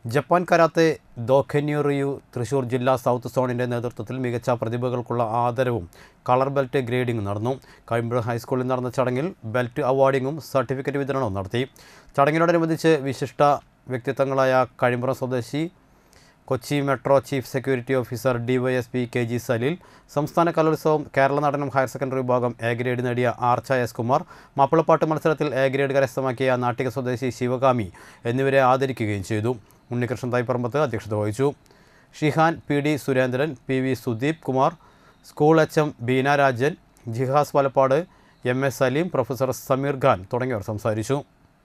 Japan karate ദോഖെന്യു Thrissur ജില്ലാ south സോണിൻ്റെ നേതൃത്വത്തിൽ മികച്ച പ്രതിഭകൾക്കുള്ള ആദരവും കളർ ബെൽറ്റ് ഗ്രേഡിംഗും നടന്നു. കഴിമ്പുഴ ഹൈസ്കൂളിൽ നടന്ന ചടങ്ങിൽ ബെൽറ്റ് അവാർഡിങ്ങും സർട്ടിഫിക്കറ്റ് വിതരണവും നടത്തി. ചടങ്ങിനോടനുബന്ധിച്ച് വിശിഷ്ട വ്യക്തിത്വങ്ങളായ കഴിമ്പുറം സ്വദേശി Kochi metro chief security officer DYSP KG Saleel, സംസ്ഥാന കലോത്സവം കേരള നടനം ഹയർ സെക്കൻഡറി വിഭാഗം എ ഗ്രേഡ് നേടിയ ആർച്ച S കുമാർ, മാപ്പിളപ്പാട്ട് മത്സരത്തിൽ എ ഗ്രേഡ് കരസ്ഥമാക്കിയ നാട്ടിക സ്വദേശി ശിവകാമി എന്നിവരെ ആദരിക്കുകയും ചെയ്തു. ഉണ്ണികൃഷ്ണൻ തൈപ്പറമ്പത്ത് അധ്യക്ഷത വഹിച്ചു. Shihan, PD Surendran, PV Sudeep Kumar, school HM Beena Rajan, Jihas Valappad, MS Saleem, professor Sameer Khan തുടങ്ങിയവർ സംസാരിച്ചു.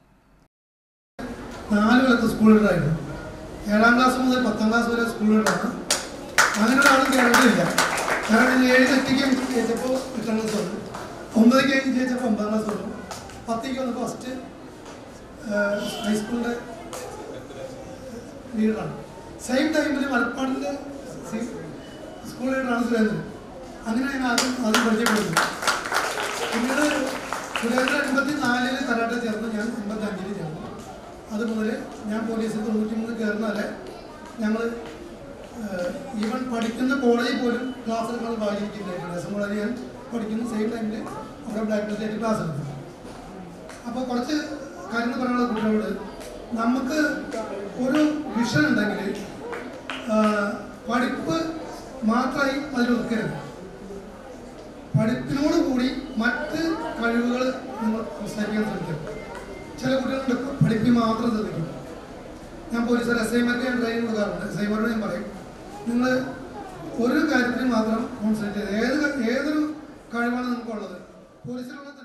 7ാം ക്ലാസ് മുതൽ 10ാം ക്ലാസ് വരെ സ്കൂളുകളാണ്. അങ്ങനെ ഒരാളും കേരളത്തിലില്ല. കാരണം 7 തെറ്റിക്ക് ജയിച്ചപ്പോൾ 8ാം ക്ലാസ് വന്നു, 9ക്ക് ജയിച്ചപ്പോൾ 9ാം ക്ലാസ് വന്നു, 10ക്ക് വന്ന് ഫസ്റ്റ് ഹൈസ്കൂളിൻ്റെ ലീഡറാണ്. സെയിം ടൈമിൽ മലപ്പാടിൻ്റെ സ്കൂൾ ലീഡറാണ് സുരേന്ദ്രൻ. അങ്ങനെ ഞാൻ ആദ്യം പരിചയപ്പെടുന്നത്. പിന്നീട് സുരേന്ദ്രൻ 84 കരാട്ടെ ചേർന്ന്, ഞാൻ 85 ചേർന്നു. അതുമുതൽ ഞാൻ പോലീസിൽ 93 കയറുന്നാലേ ഞങ്ങൾ ഈവൻ പഠിക്കുന്ന കോളേജിൽ പോലും ക്ലാസ് എടുക്കുന്നത് ഭാഗ്യമില്ലായിരുന്നു. കോളേജിൽ ഞാൻ പഠിക്കുന്ന സെയിം ടൈമിൽ അവിടെ ബ്ലാക്ക് ബെൽറ്റ് ക്ലാസ് എടുത്തു. അപ്പോൾ കുറച്ച് കാര്യങ്ങൾ പറയാനുള്ള കുട്ടികളോട്, നമുക്ക് ഒരു വിഷൻ ഉണ്ടെങ്കിൽ പഠിപ്പ് മാത്രമായി അതിലൊതുക്കരുത്. പഠിപ്പിനോട് കൂടി മറ്റ് കഴിവുകൾ നിങ്ങൾ സംസാരിക്കാൻ ശ്രമിക്കും. ചില കുട്ടികളുണ്ട് പഠിപ്പിൽ മാത്രം ശ്രദ്ധിക്കും. ഞാൻ പോലീസുകാർ SIമാർക്ക് ഞാൻ ട്രെയിനിങ് കൊടുക്കാറുണ്ട്. SIമാരോട് ഞാൻ പറയും, നിങ്ങൾ ഒരു കാര്യത്തിൽ മാത്രം കോൺസെൻട്രേറ്റ് ചെയ്ത് ഏതൊരു കഴിവാണ് നിങ്ങൾക്കുള്ളത് പോലീസിലുള്ള തന്നെ.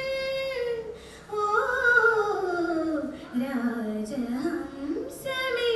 രാജഹംസമേ